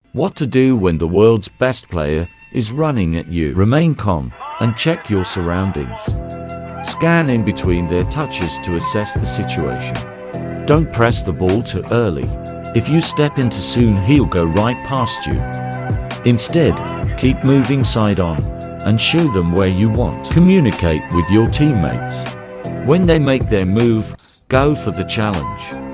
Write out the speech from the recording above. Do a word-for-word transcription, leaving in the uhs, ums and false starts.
What to do when the world's best player is running at you. Remain calm and check your surroundings. Scan in between their touches to assess the situation. Don't press the ball too early. If you step in too soon, he'll go right past you. Instead, keep moving side on and show them where you want. Communicate with your teammates. When they make their move, go for the challenge.